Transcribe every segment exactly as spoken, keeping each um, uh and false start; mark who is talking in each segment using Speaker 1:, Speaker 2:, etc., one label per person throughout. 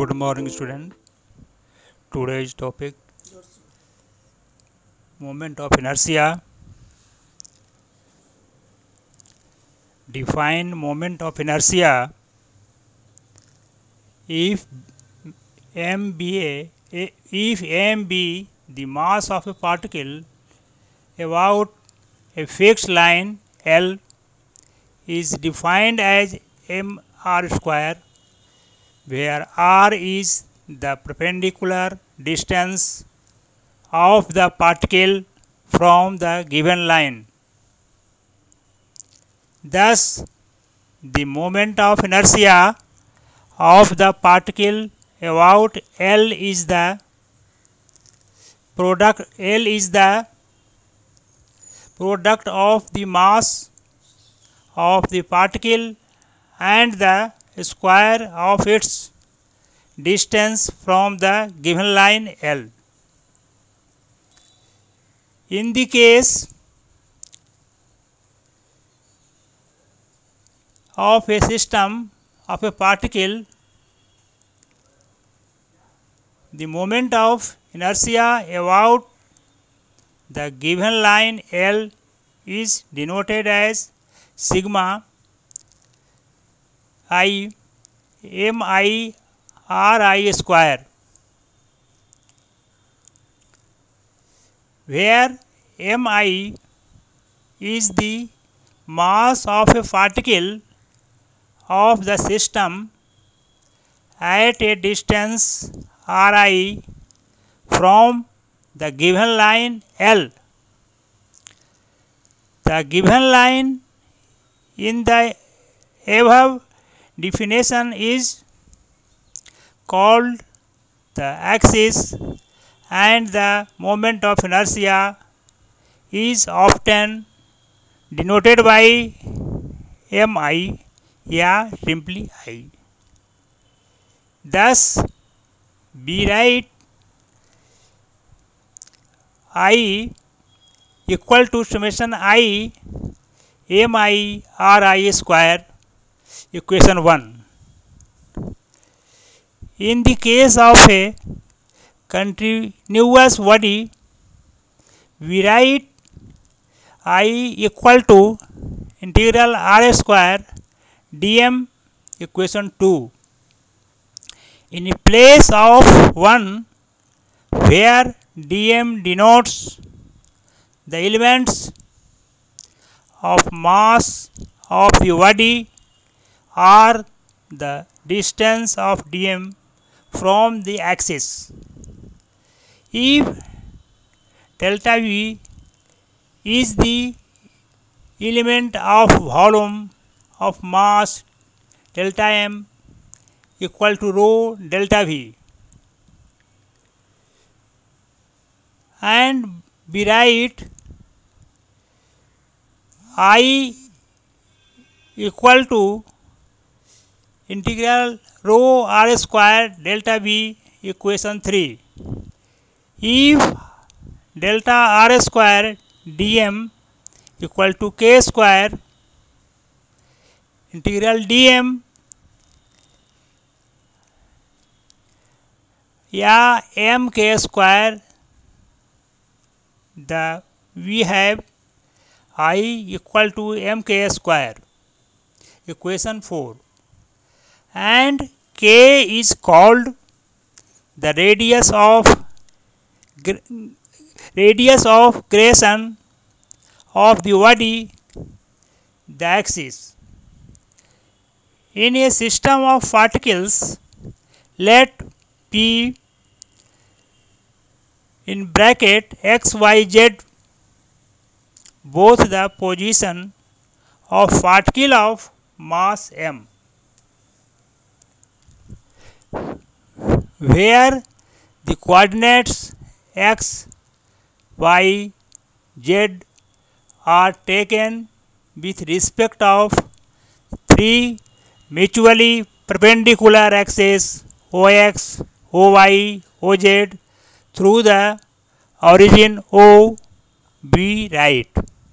Speaker 1: Good morning, student. Today's topic: moment of inertia. Define moment of inertia. If m be a, if m be the mass of a particle about a fixed line L is defined as mr square, where r is the perpendicular distance of the particle from the given line. Thus, the moment of inertia of the particle about L is the product L is the product of the mass of the particle and the square of its distance from the given line L. In the case of a system of a particle, the moment of inertia about the given line L is denoted as sigma I mi ri square, where mi is the mass of a particle of the system at a distance ri from the given line L. The given line in the above definition is called the axis, and the moment of inertia is often denoted by mi, या simply I. Thus, we write I equal to summation I mi ri square, equation one. In the case of a continuous body, we write I equal to integral r square dm, equation two. In place of one, where dm denotes the elements of mass of the body or the distance of dm from the axis. If delta v is the element of volume of mass delta m equal to rho delta v, and we write I equal to integral rho r square delta v, equation three. If delta r square dm equal to k square integral dm या m k square, the we have I equal to m k square, equation four, and k is called the radius of radius of creation of the body, the axis. In a system of particles, let P in bracket x, y, z both the position of particle of mass m, where the coordinates x, y, z are taken with respect of three mutually perpendicular axes ox, oy, oz through the origin O. We write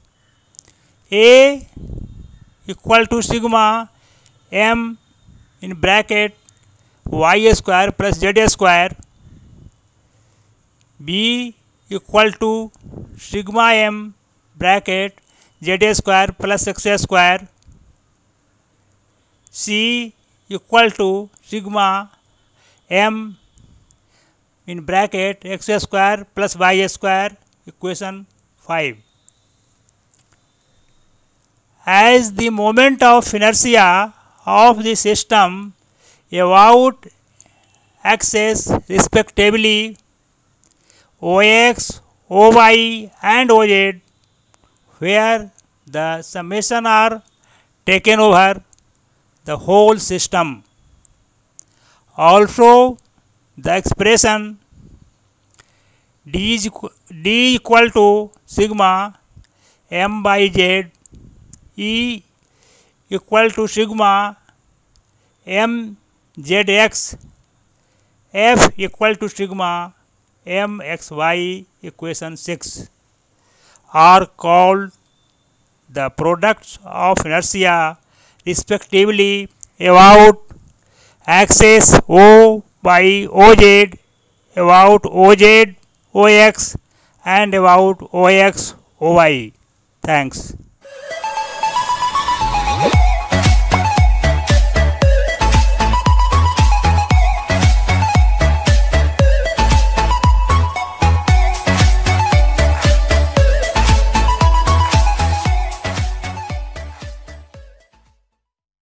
Speaker 1: A equal to sigma m in bracket y square plus z square. B equal to sigma m bracket z square plus x square. C equal to sigma m in bracket x square plus y square. Equation five. As the moment of inertia of the system about axes respectively ox, oy and oz, where the summation are taken over the whole system. Also the expression d is d equal to sigma m by z, E equal to sigma m zx, f equal to sigma m xy, equation six, are called the products of inertia respectively about axis O by oz, about oz ox and about ox oy. Thanks.